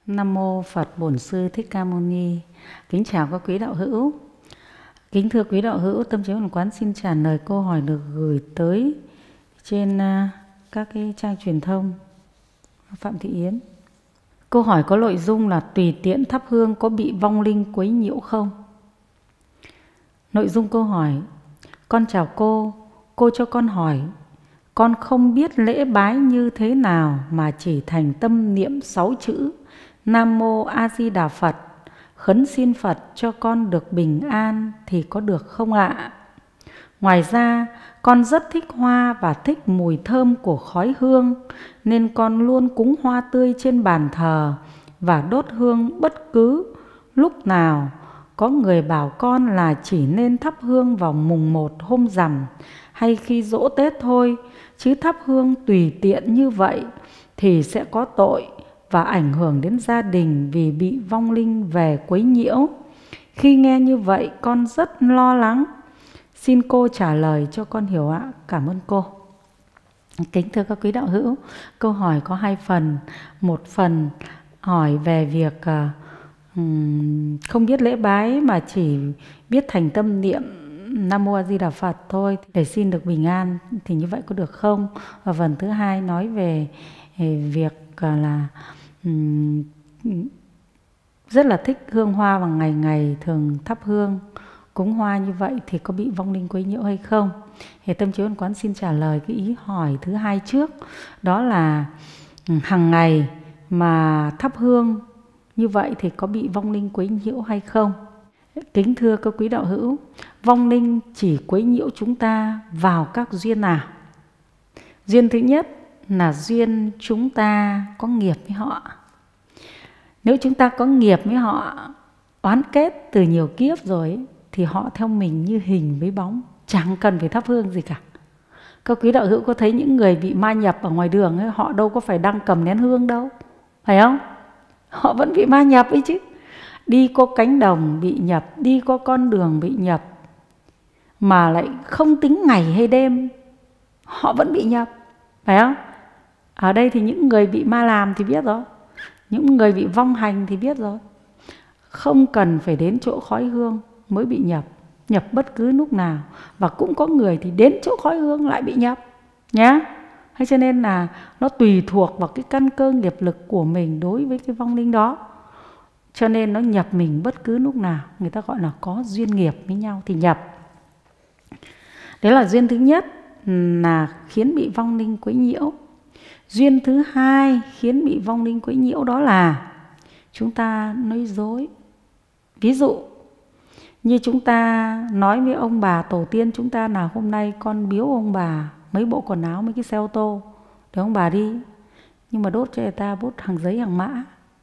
Nam mô Phật Bổn Sư Thích Ca Mâu Ni. Kính chào các quý đạo hữu. Kính thưa quý đạo hữu, Tâm Trí Hoàn Quán xin trả lời câu hỏi được gửi tới trên các cái trang truyền thông. Phạm Thị Yến. Câu hỏi có nội dung là tùy tiện thắp hương có bị vong linh quấy nhiễu không? Nội dung câu hỏi: con chào cô cho con hỏi, con không biết lễ bái như thế nào mà chỉ thành tâm niệm 6 chữ Nam Mô A Di Đà Phật, khấn xin Phật cho con được bình an thì có được không ạ? Ngoài ra, con rất thích hoa và thích mùi thơm của khói hương, nên con luôn cúng hoa tươi trên bàn thờ và đốt hương bất cứ lúc nào. Có người bảo con là chỉ nên thắp hương vào mùng 1 hôm rằm hay khi giỗ Tết thôi, chứ thắp hương tùy tiện như vậy thì sẽ có tội và ảnh hưởng đến gia đình vì bị vong linh về quấy nhiễu. Khi nghe như vậy, con rất lo lắng. Xin cô trả lời cho con hiểu ạ. Cảm ơn cô. Kính thưa các quý đạo hữu, câu hỏi có 2 phần. Một phần hỏi về việc không biết lễ bái mà chỉ biết thành tâm niệm Nam Mô A Di Đà Phật thôi để xin được bình an thì như vậy có được không? Và phần thứ hai nói về việc là rất là thích hương hoa và ngày ngày thường thắp hương cúng hoa như vậy thì có bị vong linh quấy nhiễu hay không? Thì Tâm Trí Hoàn Quán xin trả lời cái ý hỏi thứ hai trước, đó là hàng ngày mà thắp hương như vậy thì có bị vong linh quấy nhiễu hay không? Kính thưa các quý đạo hữu, vong linh chỉ quấy nhiễu chúng ta vào các duyên nào? Duyên thứ nhất là duyên chúng ta có nghiệp với họ. Nếu chúng ta có nghiệp với họ, oán kết từ nhiều kiếp rồi thì họ theo mình như hình với bóng, chẳng cần phải thắp hương gì cả. Các quý đạo hữu có thấy những người bị ma nhập ở ngoài đường ấy, họ đâu có phải đang cầm nén hương đâu, phải không? Họ vẫn bị ma nhập ấy chứ. Đi qua cánh đồng bị nhập, đi qua con đường bị nhập, mà lại không tính ngày hay đêm, họ vẫn bị nhập, phải không? Ở đây thì những người bị ma làm thì biết rồi, những người bị vong hành thì biết rồi. Không cần phải đến chỗ khói hương mới bị nhập, nhập bất cứ lúc nào. Và cũng có người thì đến chỗ khói hương lại bị nhập nhá. Thế cho nên là nó tùy thuộc vào cái căn cơ nghiệp lực của mình đối với cái vong linh đó, cho nên nó nhập mình bất cứ lúc nào. Người ta gọi là có duyên nghiệp với nhau thì nhập. Đấy là duyên thứ nhất là khiến bị vong linh quấy nhiễu. Duyên thứ hai khiến bị vong linh quấy nhiễu đó là chúng ta nói dối. Ví dụ như chúng ta nói với ông bà tổ tiên chúng ta là hôm nay con biếu ông bà mấy bộ quần áo, mấy cái xe ô tô để ông bà đi, nhưng mà đốt cho người ta bút hàng giấy hàng mã.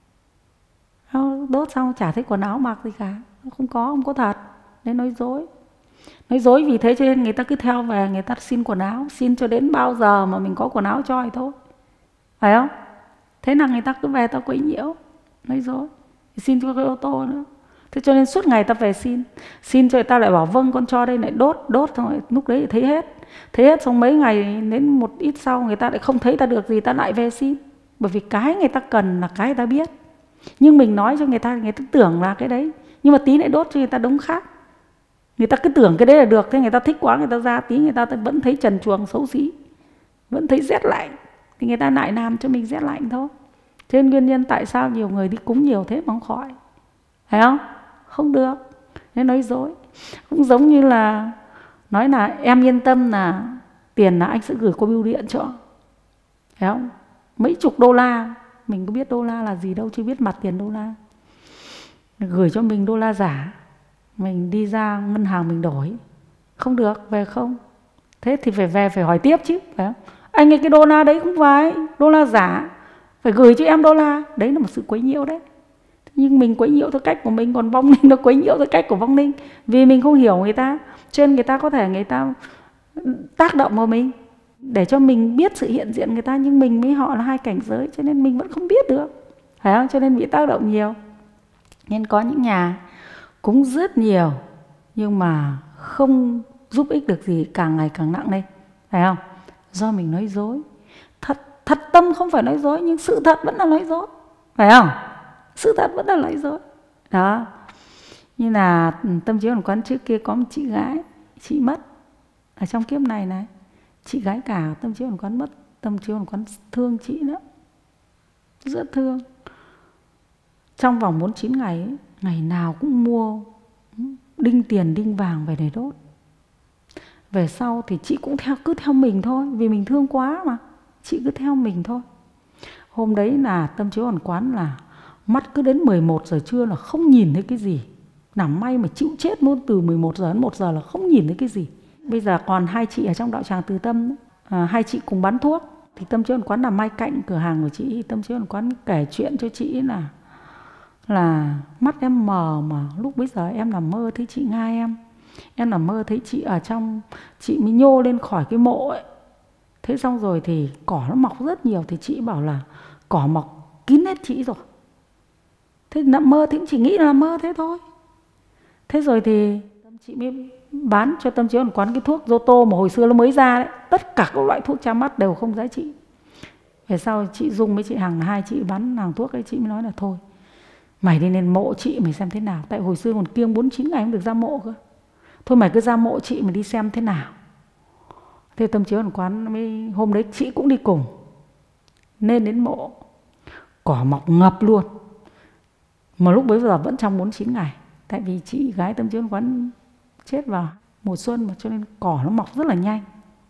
Đốt xong chả thấy quần áo mặc gì cả, không có thật, nên nói dối. Nói dối vì thế cho nên người ta cứ theo về, người ta xin quần áo, xin cho đến bao giờ mà mình có quần áo cho thì thôi, phải không? Thế là người ta cứ về ta quấy nhiễu, nói dối, xin cho cái ô tô nữa. Thế cho nên suốt ngày ta về xin cho người ta lại bảo vâng con cho đây, lại đốt xong rồi lúc đấy thì thấy hết xong mấy ngày đến một ít sau người ta lại không thấy ta được gì, ta lại về xin. Bởi vì cái người ta cần là cái người ta biết, nhưng mình nói cho người ta tưởng là cái đấy, nhưng mà tí lại đốt cho người ta đống khác. Người ta cứ tưởng cái đấy là được, thế người ta thích quá, người ta ra tí người ta vẫn thấy trần truồng xấu xí, vẫn thấy rét lạnh, thì người ta lại làm cho mình rét lạnh thôi. Thế nên nguyên nhân tại sao nhiều người đi cúng nhiều thế mà không khỏi, phải không? Không được, nên nói dối. Cũng giống như là nói là em yên tâm là tiền là anh sẽ gửi qua bưu điện cho, phải không? Mấy chục đô la, mình có biết đô la là gì đâu, chưa biết mặt tiền đô la, gửi cho mình đô la giả, mình đi ra ngân hàng mình đổi, không được, về không. Thế thì phải về phải hỏi tiếp chứ, phải không? Anh ấy cái đô la đấy không phải đô la giả, phải gửi cho em đô la. Đấy là một sự quấy nhiễu đấy. Nhưng mình quấy nhiễu theo cách của mình, còn vong linh nó quấy nhiễu theo cách của vong linh. Vì mình không hiểu người ta, cho nên người ta có thể người ta tác động vào mình để cho mình biết sự hiện diện người ta, nhưng mình với họ là hai cảnh giới, cho nên mình vẫn không biết được, phải không? Cho nên bị tác động nhiều. Nên có những nhà cúng rất nhiều nhưng mà không giúp ích được gì, càng ngày càng nặng lên, phải không? Do mình nói dối. Thật tâm không phải nói dối, nhưng sự thật vẫn là nói dối, phải không? Sự thật vẫn là nói dối. Đó. Như là Tâm Chiếu Ẩn Quán trước kia có một chị gái, chị mất ở trong kiếp này này. Chị gái cả Tâm Chiếu Ẩn Quán mất, Tâm Chiếu Ẩn Quán thương chị nữa, rất thương. Trong vòng 49 ngày ấy, ngày nào cũng mua đinh tiền đinh vàng về để đốt. Về sau thì chị cũng cứ theo mình thôi, vì mình thương quá mà, chị cứ theo mình thôi. Hôm đấy là Tâm Chiếu Ẩn Quán là mắt cứ đến 11 giờ trưa là không nhìn thấy cái gì. Nằm may mà chịu chết luôn, từ 11 giờ đến 1 giờ là không nhìn thấy cái gì. Bây giờ còn hai chị ở trong đạo tràng Từ Tâm đấy. Hai chị cùng bán thuốc. Thì Tâm Chiếu Ẩn Quán nằm ngay cạnh cửa hàng của chị. Tâm Chiếu Ẩn Quán kể chuyện cho chị là mắt em mờ mà lúc bấy giờ em nằm mơ thấy chị ngai em. Em nằm mơ thấy chị ở trong, chị mới nhô lên khỏi cái mộ ấy. Thế xong rồi thì cỏ nó mọc rất nhiều. Thì chị bảo là cỏ mọc kín hết chị rồi. Thế nằm mơ thì cũng chỉ nghĩ là mơ thế thôi. Thế rồi thì chị mới bán cho Tâm Chiếu Ẩn Quán cái thuốc Zoto mà hồi xưa nó mới ra đấy. Tất cả các loại thuốc tra mắt đều không giá trị. Về sau chị Dung với chị Hằng, hai chị bán hàng thuốc ấy, chị mới nói là thôi mày đi lên mộ chị mày xem thế nào. Tại hồi xưa còn kiêng 49 ngày không được ra mộ cơ. Thôi mày cứ ra mộ chị mày đi xem thế nào. Thế Tâm Chiếu Ẩn Quán mới, hôm đấy chị cũng đi cùng. Nên đến mộ, cỏ mọc ngập luôn. Mà lúc bấy giờ vẫn trong 49 ngày. Tại vì chị gái Tâm Chiếu Ẩn Quán chết vào mùa xuân mà, cho nên cỏ nó mọc rất là nhanh.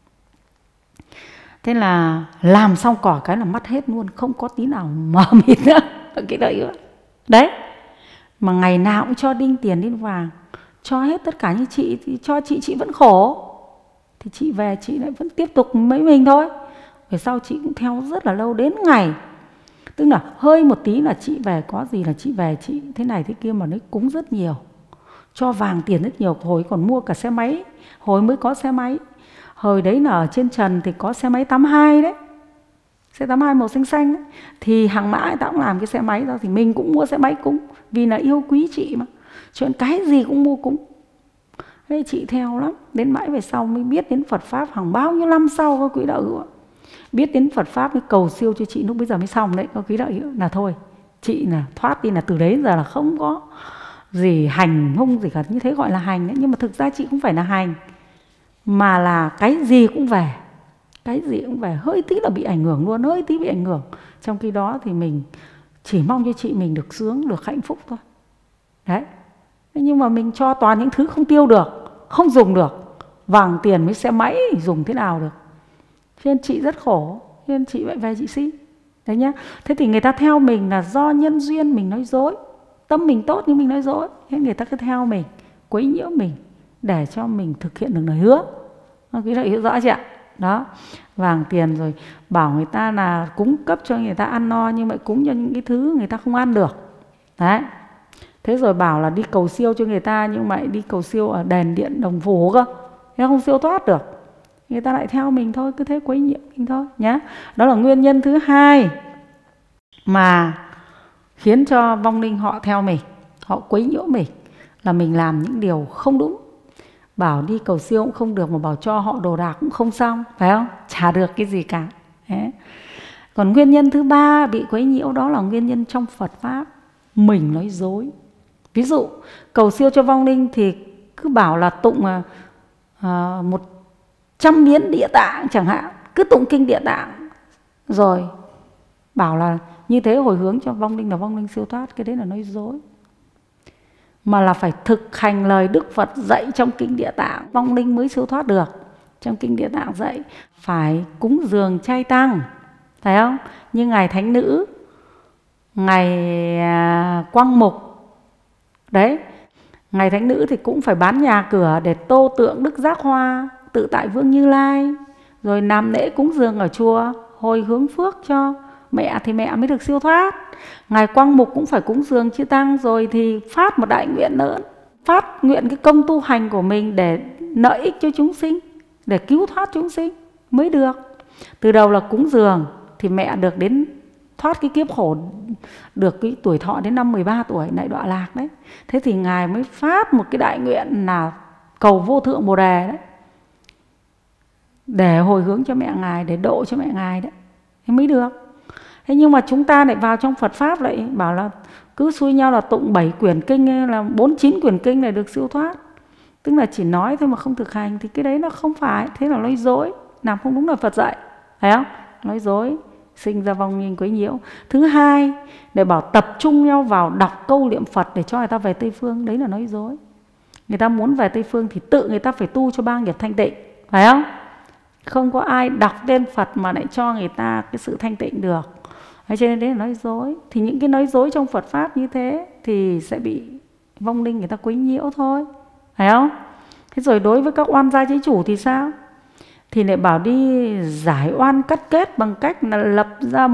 Thế là làm xong cỏ cái là mất hết luôn, không có tí nào mờ mịt nữa. Cái đấy nữa. Đấy. Mà ngày nào cũng cho đinh tiền đinh vàng, cho hết tất cả. Như chị thì cho chị vẫn khổ. Thì chị về chị lại vẫn tiếp tục mấy mình thôi. Về sau chị cũng theo rất là lâu, đến ngày, tức là hơi một tí là chị về, có gì là chị về chị thế này thế kia, mà nó cúng rất nhiều, cho vàng tiền rất nhiều. Hồi còn mua cả xe máy, hồi mới có xe máy. Hồi đấy là ở trên trần thì có xe máy 82 đấy, xe 82 màu xanh xanh đấy. Thì hàng mã người ta cũng làm cái xe máy ra, thì mình cũng mua xe máy cúng, vì là yêu quý chị mà, chuyện cái gì cũng mua cúng. Thế chị theo lắm, đến mãi về sau mới biết đến Phật Pháp, hàng bao nhiêu năm sau có quý đạo hữu biết đến Phật Pháp mới cầu siêu cho chị, lúc bây giờ mới xong đấy. Có quý đạo hữu là thôi chị là thoát đi, là từ đấy giờ là không có gì hành hung gì cả. Như thế gọi là hành đấy, nhưng mà thực ra chị cũng phải là hành, mà là cái gì cũng về, cái gì cũng về, hơi tí là bị ảnh hưởng luôn, hơi tí bị ảnh hưởng. Trong khi đó thì mình chỉ mong cho chị mình được sướng, được hạnh phúc thôi. Đấy. Nhưng mà mình cho toàn những thứ không tiêu được, không dùng được, vàng tiền với xe máy dùng thế nào được. Cho nên chị rất khổ, cho nên chị vậy về chị xin. Đấy nhá. Thế thì người ta theo mình là do nhân duyên mình nói dối, tâm mình tốt nhưng mình nói dối, nên người ta cứ theo mình, quấy nhiễu mình để cho mình thực hiện được lời hứa. Quý vị hiểu rõ chưa ạ? Đó, vàng tiền rồi bảo người ta là cúng cấp cho người ta ăn no, nhưng mà cúng cho những cái thứ người ta không ăn được. Đấy. Thế rồi bảo là đi cầu siêu cho người ta, nhưng mà đi cầu siêu ở đền điện đồng phủ cơ, nó không siêu thoát được. Người ta lại theo mình thôi, cứ thế quấy nhiễu mình thôi nhá. Đó là nguyên nhân thứ hai mà khiến cho vong linh họ theo mình, họ quấy nhiễu mình, là mình làm những điều không đúng. Bảo đi cầu siêu cũng không được, mà bảo cho họ đồ đạc cũng không xong, phải không? Chả được cái gì cả. Đấy. Còn nguyên nhân thứ ba bị quấy nhiễu, đó là nguyên nhân trong Phật Pháp mình nói dối. Ví dụ cầu siêu cho vong linh thì cứ bảo là tụng 100 biến địa tạng chẳng hạn, cứ tụng kinh địa tạng rồi bảo là như thế hồi hướng cho vong linh là vong linh siêu thoát. Cái đấy là nói dối. Mà là phải thực hành lời Đức Phật dạy trong kinh địa tạng, vong linh mới siêu thoát được. Trong kinh địa tạng dạy phải cúng dường chay tăng, phải không? Như ngài Thánh Nữ, ngài Quang Mục đấy, ngài Thánh Nữ thì cũng phải bán nhà cửa để tô tượng Đức Giác Hoa Tự Tại Vương Như Lai, rồi làm lễ cúng dường ở chùa, hồi hướng phước cho mẹ thì mẹ mới được siêu thoát. Ngài Quang Mục cũng phải cúng dường chư tăng, rồi thì phát một đại nguyện lớn, phát nguyện cái công tu hành của mình để lợi ích cho chúng sinh, để cứu thoát chúng sinh mới được. Từ đầu là cúng dường thì mẹ được đến thoát cái kiếp khổ, được cái tuổi thọ đến năm 13 tuổi lại đọa lạc đấy. Thế thì ngài mới phát một cái đại nguyện là cầu vô thượng Bồ Đề đấy, để hồi hướng cho mẹ ngài, để độ cho mẹ ngài đấy, thế mới được. Thế nhưng mà chúng ta lại vào trong Phật Pháp lại bảo là cứ xui nhau là tụng 7 quyển kinh hay là 49 quyển kinh này được siêu thoát. Tức là chỉ nói thôi mà không thực hành, thì cái đấy nó không phải, thế là nói dối, làm không đúng lời Phật dạy, phải không? Nói dối, sinh ra vong linh quấy nhiễu. Thứ hai, để bảo tập trung nhau vào đọc câu niệm Phật để cho người ta về Tây Phương, đấy là nói dối. Người ta muốn về Tây Phương thì tự người ta phải tu cho ba nghiệp thanh tịnh, phải không? Không có ai đọc tên Phật mà lại cho người ta cái sự thanh tịnh được. Thế cho nên đấy là nói dối. Thì những cái nói dối trong Phật Pháp như thế thì sẽ bị vong linh người ta quấy nhiễu thôi, phải không? Thế rồi đối với các oan gia chế chủ thì sao? Thì lại bảo đi giải oan cắt kết bằng cách là lập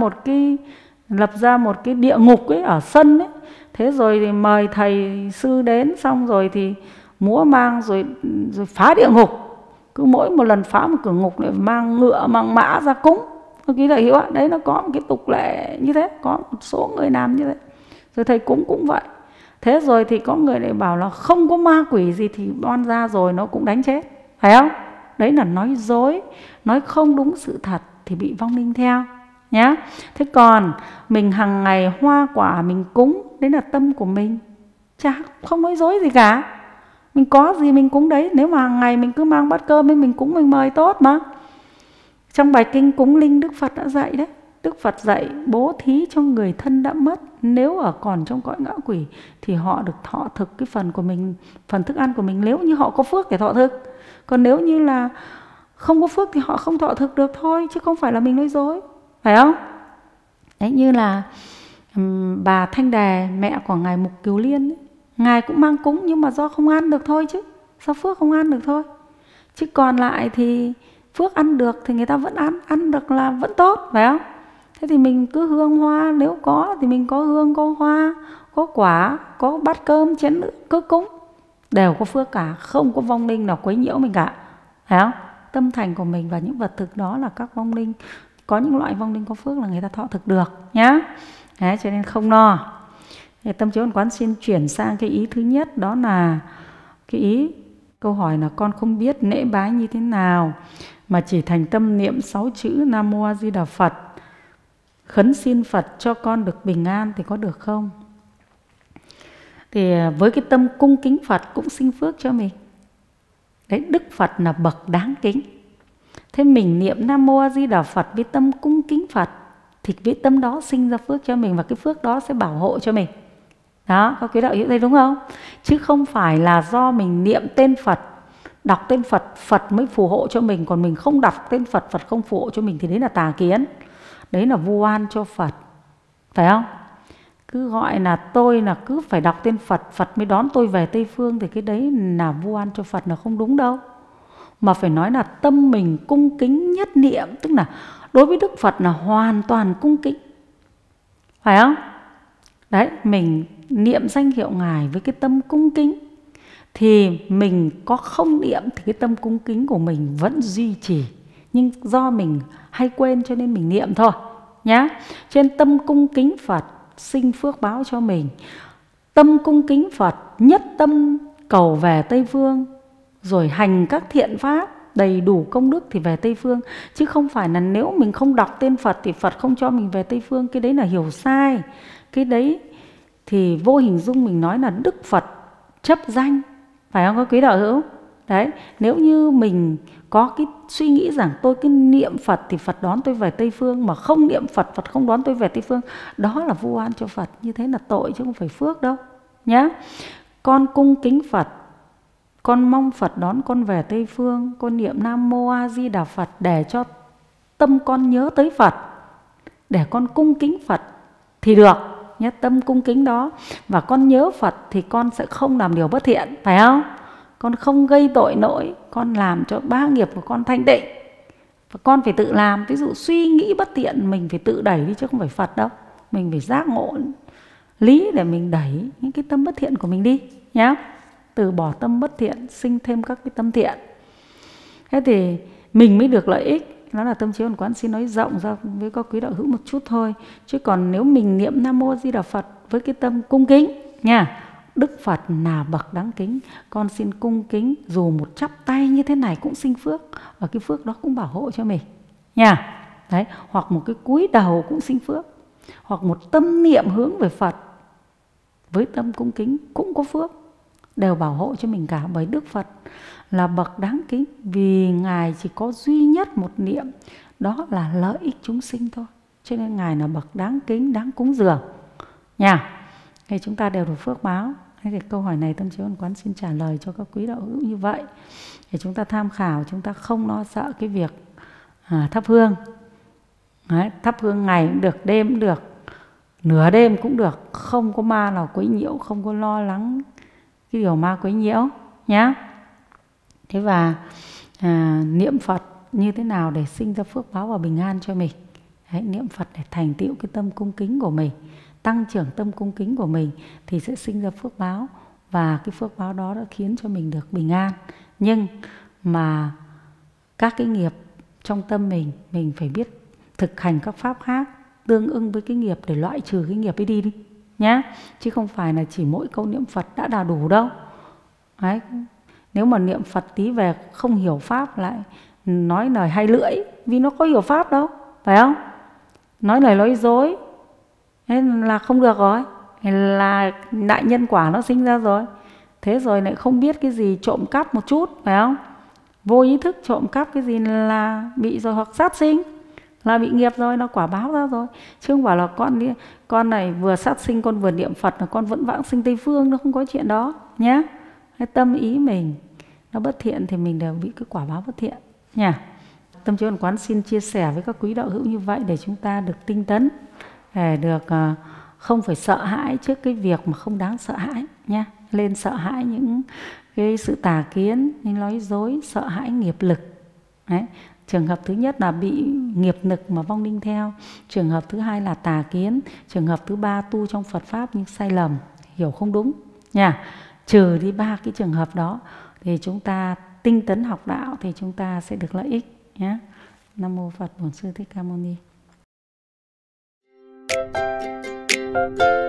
ra một cái địa ngục ấy ở sân ấy. Thế rồi thì mời thầy sư đến, xong rồi thì múa mang rồi phá địa ngục. Cứ mỗi một lần phá một cửa ngục lại mang ngựa mang mã ra cúng. Cái đại hiểu ạ, đấy nó có một cái tục lệ như thế, có một số người làm như thế. Rồi thầy cúng cũng vậy. Thế rồi thì có người lại bảo là không có ma quỷ gì thì oan gia rồi nó cũng đánh chết, phải không? Đấy là nói dối, nói không đúng sự thật thì bị vong linh theo nhá. Thế còn mình hàng ngày hoa quả mình cúng, đấy là tâm của mình, chả không nói dối gì cả. Mình có gì mình cúng đấy. Nếu mà hàng ngày mình cứ mang bát cơm mình cúng, mình mời tốt mà. Trong bài kinh cúng linh Đức Phật đã dạy đấy. Đức Phật dạy bố thí cho người thân đã mất, nếu ở còn trong cõi ngã quỷ thì họ được thọ thực cái phần của mình, phần thức ăn của mình, nếu như họ có phước để thọ thực. Còn nếu như là không có phước thì họ không thọ thực được thôi, chứ không phải là mình nói dối, phải không? Đấy, như là bà Thanh Đề, mẹ của ngài Mục Kiều Liên ấy, ngài cũng mang cúng nhưng mà do không ăn được thôi, chứ do phước không ăn được thôi. Chứ còn lại thì phước ăn được thì người ta vẫn ăn được là vẫn tốt, phải không? Thế thì mình cứ hương hoa, nếu có thì mình có hương, có hoa, có quả, có bát cơm, chén nước, cứ cúng, đều có phước cả, không có vong linh nào quấy nhiễu mình cả, phải không? Tâm thành của mình và những vật thực đó là các vong linh, có những loại vong linh có phước là người ta thọ thực được nhá. Đấy, cho nên không lo. Thì Tâm Chiếu Ẩn Quán xin chuyển sang cái ý thứ nhất, đó là cái ý câu hỏi là con không biết lễ bái như thế nào mà chỉ thành tâm niệm 6 chữ Nam Mô A Di Đà Phật, khấn xin Phật cho con được bình an thì có được không? Thì với cái tâm cung kính Phật cũng sinh phước cho mình. Đấy, Đức Phật là bậc đáng kính. Thế mình niệm Nam Mô A Di Đà Phật với tâm cung kính Phật thì cái tâm đó sinh ra phước cho mình, và cái phước đó sẽ bảo hộ cho mình. Đó, các quý đạo hiểu đây đúng không? Chứ không phải là do mình niệm tên Phật, đọc tên Phật, Phật mới phù hộ cho mình, còn mình không đọc tên Phật, Phật không phù hộ cho mình thì đấy là tà kiến. Đấy là vu oan cho Phật, phải không? Cứ gọi là tôi là cứ phải đọc tên Phật, Phật mới đón tôi về Tây Phương, thì cái đấy là vu oan cho Phật, là không đúng đâu. Mà phải nói là tâm mình cung kính nhất niệm, tức là đối với Đức Phật là hoàn toàn cung kính, phải không? Đấy, mình niệm danh hiệu Ngài với cái tâm cung kính thì mình có không niệm thì cái tâm cung kính của mình vẫn duy trì, nhưng do mình hay quên cho nên mình niệm thôi nhá. Trên tâm cung kính Phật sinh phước báo cho mình. Tâm cung kính Phật nhất tâm cầu về Tây Phương, rồi hành các thiện pháp đầy đủ công đức thì về Tây Phương. Chứ không phải là nếu mình không đọc tên Phật thì Phật không cho mình về Tây Phương. Cái đấy là hiểu sai. Cái đấy thì vô hình dung mình nói là Đức Phật chấp danh, phải không các quý đạo hữu? Đấy, nếu như mình có cái suy nghĩ rằng tôi cứ niệm Phật thì Phật đón tôi về Tây Phương, mà không niệm Phật, Phật không đón tôi về Tây Phương, đó là vu oan cho Phật. Như thế là tội chứ không phải phước đâu nhá. Con cung kính Phật, con mong Phật đón con về Tây Phương, con niệm Nam Mô A Di Đà Phật để cho tâm con nhớ tới Phật, để con cung kính Phật thì được nhé. Tâm cung kính đó và con nhớ Phật thì con sẽ không làm điều bất thiện, phải không? Con không gây tội lỗi, con làm cho ba nghiệp của con thanh tịnh. Và con phải tự làm. Ví dụ suy nghĩ bất thiện mình phải tự đẩy đi chứ không phải Phật đâu. Mình phải giác ngộ lý để mình đẩy những cái tâm bất thiện của mình đi nhé. Từ bỏ tâm bất thiện, sinh thêm các cái tâm thiện. Thế thì mình mới được lợi ích. Đó là Tâm Chiếu Ẩn Quán xin nói rộng ra với các quý đạo hữu một chút thôi. Chứ còn nếu mình niệm Nam Mô A Di Đà Phật với cái tâm cung kính nha, Đức Phật là bậc đáng kính, con xin cung kính dù một chắp tay như thế này cũng sinh phước, và cái phước đó cũng bảo hộ cho mình nha. Đấy, hoặc một cái cúi đầu cũng sinh phước, hoặc một tâm niệm hướng về Phật với tâm cung kính cũng có phước, đều bảo hộ cho mình cả. Bởi Đức Phật là bậc đáng kính, vì Ngài chỉ có duy nhất một niệm, đó là lợi ích chúng sinh thôi, cho nên Ngài là bậc đáng kính, đáng cúng dường nha. Thì chúng ta đều được phước báo. Thế thì câu hỏi này Tâm Chiếu Ân Quán xin trả lời cho các quý đạo hữu như vậy, để chúng ta tham khảo, chúng ta không lo sợ cái việc thắp hương. Đấy, thắp hương ngày cũng được, đêm cũng được, nửa đêm cũng được, không có ma nào quấy nhiễu, không có lo lắng cái điều ma quấy nhiễu nhá. Thế và niệm Phật như thế nào để sinh ra phước báo và bình an cho mình? Đấy, niệm Phật để thành tựu cái tâm cung kính của mình, tăng trưởng tâm cung kính của mình thì sẽ sinh ra phước báo, và cái phước báo đó đã khiến cho mình được bình an. Nhưng mà các cái nghiệp trong tâm mình phải biết thực hành các pháp khác tương ưng với cái nghiệp để loại trừ cái nghiệp ấy đi nhá, chứ không phải là chỉ mỗi câu niệm Phật đã là đủ đâu. Đấy, nếu mà niệm Phật tí về không hiểu pháp lại nói lời hay lưỡi, vì nó có hiểu pháp đâu, phải không? Nói lời nói dối nên là không được rồi, là đại nhân quả nó sinh ra rồi. Thế rồi lại không biết cái gì trộm cắp một chút, phải không? Vô ý thức trộm cắp cái gì là bị rồi, hoặc sát sinh là bị nghiệp rồi, nó quả báo ra rồi. Chứ không phải là con này vừa sát sinh con vừa niệm Phật là con vẫn vãng sinh Tây Phương, nó không có chuyện đó nhé. Cái tâm ý mình nó bất thiện thì mình đều bị cái quả báo bất thiện nha. Tâm Chiếu Ân Quán xin chia sẻ với các quý đạo hữu như vậy để chúng ta được tinh tấn, để được không phải sợ hãi trước cái việc mà không đáng sợ hãi nha. Lên sợ hãi những cái sự tà kiến, những nói dối, sợ hãi nghiệp lực. Đấy. Trường hợp thứ nhất là bị nghiệp lực mà vong linh theo. Trường hợp thứ hai là tà kiến. Trường hợp thứ ba tu trong Phật Pháp nhưng sai lầm, hiểu không đúng nha. Trừ đi ba cái trường hợp đó thì chúng ta tinh tấn học đạo thì chúng ta sẽ được lợi ích nhé. Nam Mô Phật Bổn Sư Thích Ca Mâu Ni.